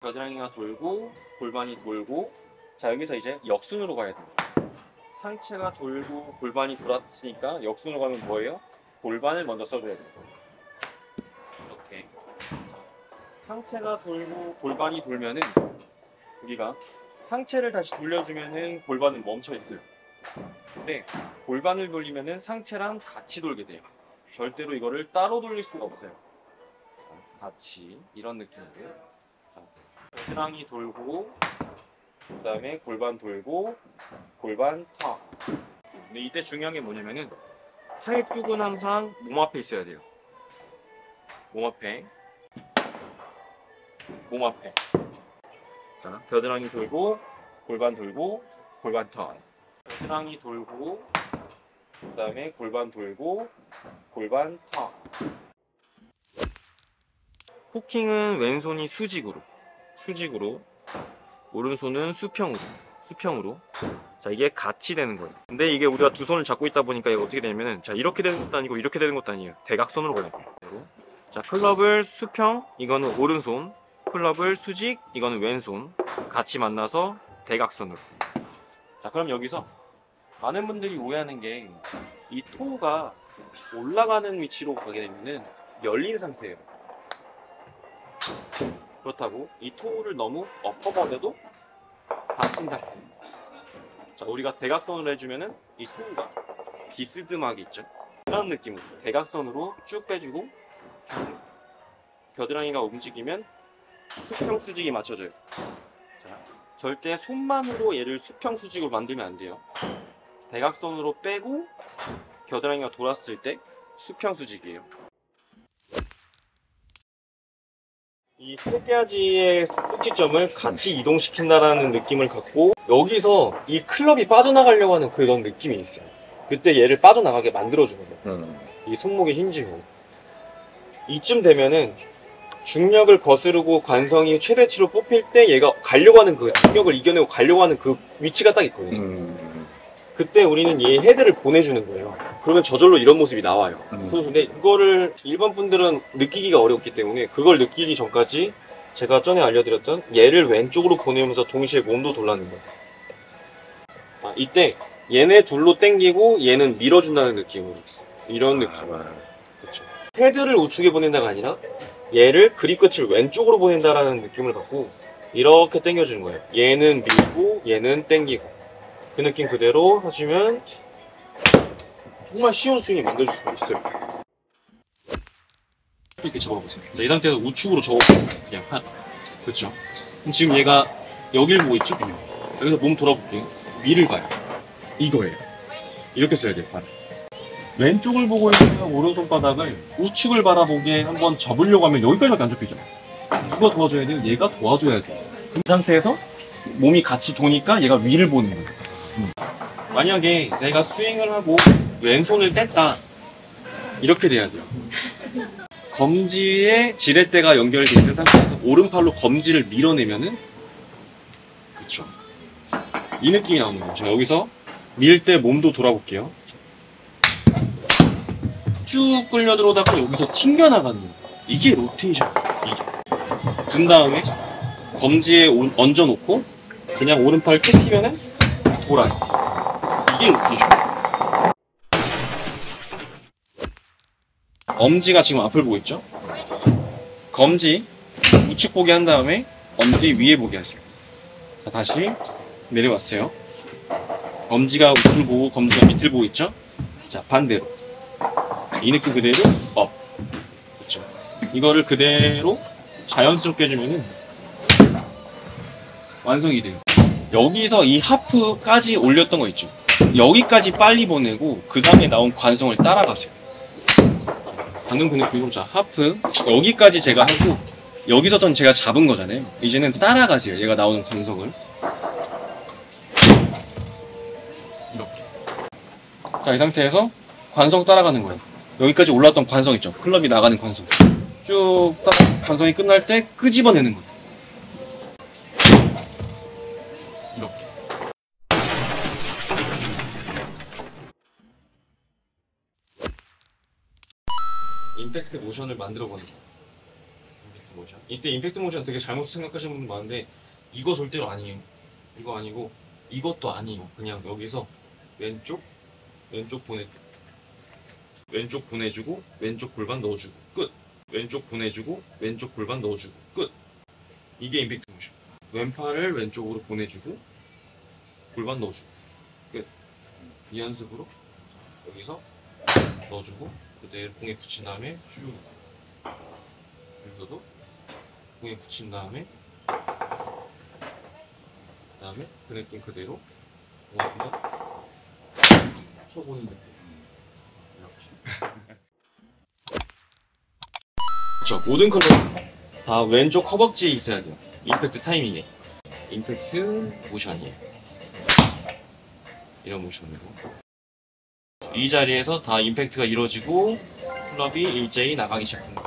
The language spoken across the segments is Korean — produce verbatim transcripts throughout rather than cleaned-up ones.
겨드랑이가 돌고 골반이 돌고, 자 여기서 이제 역순으로 가야 됩니다. 상체가 돌고 골반이 돌았으니까 역순으로 가면 뭐예요? 골반을 먼저 써줘야 돼요. 이렇게 상체가 돌고 골반이 돌면은 우리가 상체를 다시 돌려주면은 골반은 멈춰 있어요. 근데 골반을 돌리면은 상체랑 같이 돌게 돼요. 절대로 이거를 따로 돌릴 수가 없어요. 같이 이런 느낌이에요. 겨드랑이 돌고, 그 다음에 골반 돌고, 골반 턱. 근데 이때 중요한 게 뭐냐면은 팔뚝은 항상 몸 앞에 있어야 돼요. 몸 앞에, 몸 앞에. 자, 겨드랑이 돌고, 골반 돌고, 골반 턱. 겨드랑이 돌고, 그 다음에 골반 돌고, 골반 턱. 코킹은 왼손이 수직으로, 수직으로, 오른손은 수평으로, 수평으로. 자, 이게 같이 되는 거예요. 근데 이게 우리가 두 손을 잡고 있다 보니까 이게 어떻게 되냐면은, 자, 이렇게 되는 것도 아니고 이렇게 되는 것도 아니에요. 대각선으로 가야 돼요. 자, 클럽을 수평, 이거는 오른손, 클럽을 수직, 이거는 왼손. 같이 만나서 대각선으로. 자, 그럼 여기서 많은 분들이 오해하는 게, 이 토가 올라가는 위치로 가게 되면은 열린 상태예요. 그렇다고 이 토를 너무 엎어버려도 닫힌 상태입니다. 자, 우리가 대각선으로 해주면은 이 토가 비스듬하게 있죠. 이런 느낌으로 대각선으로 쭉 빼주고, 겨드랑이가 움직이면 수평 수직이 맞춰져요. 자, 절대 손만으로 얘를 수평 수직으로 만들면 안 돼요. 대각선으로 빼고 겨드랑이가 돌았을 때 수평 수직이에요. 이 쇠돼지의 꼭지점을 같이 이동시킨다라는 느낌을 갖고, 여기서 이 클럽이 빠져나가려고 하는 그런 느낌이 있어요. 그때 얘를 빠져나가게 만들어주는 거예요. 음. 이 손목의 힘주고. 이쯤 되면은 중력을 거스르고 관성이 최대치로 뽑힐 때 얘가 가려고 하는 그 중력을 이겨내고 가려고 하는 그 위치가 딱 있거든요. 음. 그때 우리는 얘 헤드를 보내주는 거예요. 그러면 저절로 이런 모습이 나와요. 음. 근데 이거를 일반 분들은 느끼기가 어렵기 때문에, 그걸 느끼기 전까지 제가 전에 알려드렸던 얘를 왼쪽으로 보내면서 동시에 몸도 돌라는 거예요. 아, 이때 얘네 둘로 당기고 얘는 밀어준다는 느낌으로, 이런 느낌으로. 아, 그렇죠. 헤드를 우측에 보낸다가 아니라 얘를 그립 끝을 왼쪽으로 보낸다라는 느낌을 갖고 이렇게 당겨주는 거예요. 얘는 밀고 얘는 당기고. 그 느낌 그대로 하시면 정말 쉬운 스윙이 만들어질 수가 있어요. 이렇게 접어보세요. 자, 이 상태에서 우측으로 접어보세요. 그냥 한. 그렇죠. 지금 얘가 여길 보고 있죠? 여기서 몸 돌아볼게요. 위를 봐요. 이거예요. 이렇게 써야 돼요. 발. 왼쪽을 보고 있는 오른손바닥을 우측을 바라보게 한번 접으려고 하면 여기까지밖에 안 접히죠. 누가 도와줘야 돼요? 얘가 도와줘야 돼요. 그 상태에서 몸이 같이 도니까 얘가 위를 보는 거예요. 음. 만약에 내가 스윙을 하고 왼손을 뗐다, 이렇게 돼야 돼요. 검지에 지렛대가 연결되어 있는 상태에서 오른팔로 검지를 밀어내면은, 그쵸, 이 느낌이 나오는 거죠. 여기서 밀 때 몸도 돌아볼게요. 쭉 끌려 들어오다가 여기서 튕겨나가는 거예요. 이게 로테이션. 이게. 든 다음에 검지에 얹어놓고 그냥 오른팔 쭉 펴면은 돌아요. 이게 로테이션. 엄지가 지금 앞을 보고 있죠? 검지 우측 보게 한 다음에 엄지 위에 보게 하세요. 자, 다시 내려왔어요. 검지가 우측을 보고 검지가 밑을 보고 있죠? 자, 반대로. 자, 이 느낌 그대로 업. 그렇죠. 이거를 그대로 자연스럽게 해주면은 완성이 돼요. 여기서 이 하프까지 올렸던 거 있죠? 여기까지 빨리 보내고 그 다음에 나온 관성을 따라가세요. 방금 그 느낌으로, 자, 하프 여기까지 제가 하고 여기서 전 제가 잡은 거잖아요. 이제는 따라가세요. 얘가 나오는 관성을 이렇게. 자, 이 상태에서 관성 따라가는 거예요. 여기까지 올라왔던 관성 있죠? 클럽이 나가는 관성 쭉 딱 관성이 끝날 때 끄집어내는 거예요. 이렇게. 임팩트 모션을 만들어 보는 거예요. 임팩트 모션. 이때 임팩트 모션 되게 잘못 생각하시는 분들 많은데 이거 절대로 아니에요. 이거 아니고 이것도 아니에요. 그냥 여기서 왼쪽 왼쪽 보내 왼쪽 보내주고 왼쪽 골반 넣어주고 끝. 왼쪽 보내주고 왼쪽 골반 넣어주고 끝. 이게 임팩트 모션. 왼팔을 왼쪽으로 보내주고 골반 넣어주고 끝. 이 연습으로 여기서 넣어주고 그대로 공에 붙인 다음에 쭉 여기서도 공에 붙인 다음에 그 다음에 그 느낌 그대로 한번 쳐보는 느낌. 그렇죠. 모든 컬러 다 왼쪽 허벅지에 있어야 돼요. 임팩트 타이밍에 임팩트 모션이에요. 이런 모션으로 이 자리에서 다 임팩트가 이루어지고 클럽이 일제히 나가기 시작합니다.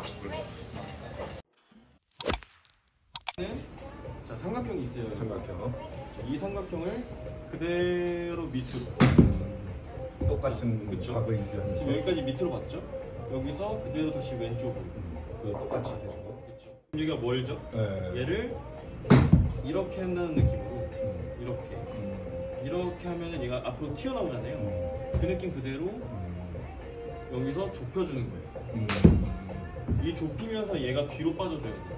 자, 삼각형이 있어요. 삼각형. 이 삼각형을 그대로 밑으로 똑같은 그쵸? 각을 유지하면서 지금 여기까지 밑으로 봤죠? 여기서 그대로 다시 왼쪽으로 음, 그 똑같이 되죠. 그렇죠. 여기가 멀죠? 네. 얘를 이렇게 한다는 느낌으로 음, 이렇게 음, 이렇게 하면 얘가 앞으로 튀어나오잖아요. 음, 그 느낌 그대로 음, 여기서 좁혀주는 거예요. 음, 이 좁히면서 얘가 뒤로 빠져줘야 돼요.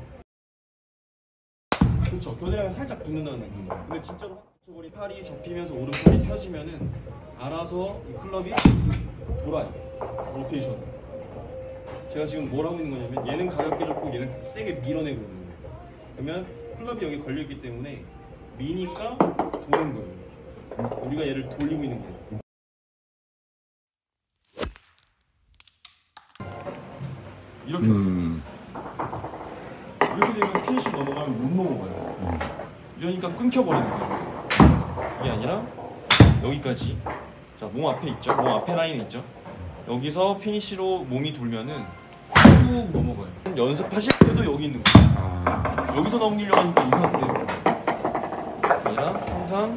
그렇죠. 겨드랑이 살짝 붙는다는 느낌. 근데 진짜로 우리 팔이 접히면서 오른팔이 펴지면은 알아서 이 클럽이 돌아요. 로테이션. 제가 지금 뭘 하고 있는 거냐면 얘는 가볍게 접고 얘는 세게 밀어내고 있는 거예요. 그러면 클럽이 여기 걸려있기 때문에 미니까 도는 거예요. 우리가 얘를 돌리고 있는 거예요. 이렇게 음, 이렇게 되면 피니시 넘어가면 못 넘어가요. 음. 이러니까 끊겨버리는 거예요. 그래서 이게 아니라 여기까지. 자, 몸 앞에 있죠? 몸 앞에 라인 있죠? 여기서 피니시로 몸이 돌면은 쭉 넘어가요. 연습하실 때도 여기 있는 거예요. 아, 여기서 넘기려고 하니까 이 상태로. 아니라 항상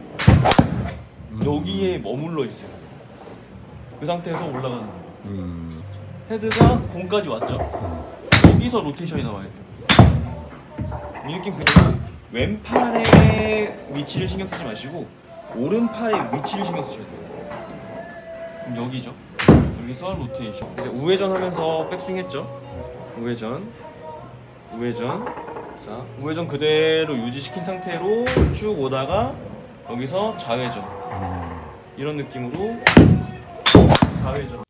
여기에 머물러 있어요. 그 상태에서 올라가는 거예요. 음, 헤드가 공까지 왔죠? 음, 여기서 로테이션이 나와야 돼요. 이 느낌 그대로 왼팔의 위치를 신경 쓰지 마시고 오른팔의 위치를 신경 쓰셔야 돼요. 그럼 여기죠. 여기서 로테이션. 이제 우회전 하면서 백스윙 했죠. 우회전, 우회전. 자, 우회전 그대로 유지시킨 상태로 쭉 오다가 여기서 좌회전. 음. 이런 느낌으로 좌회전.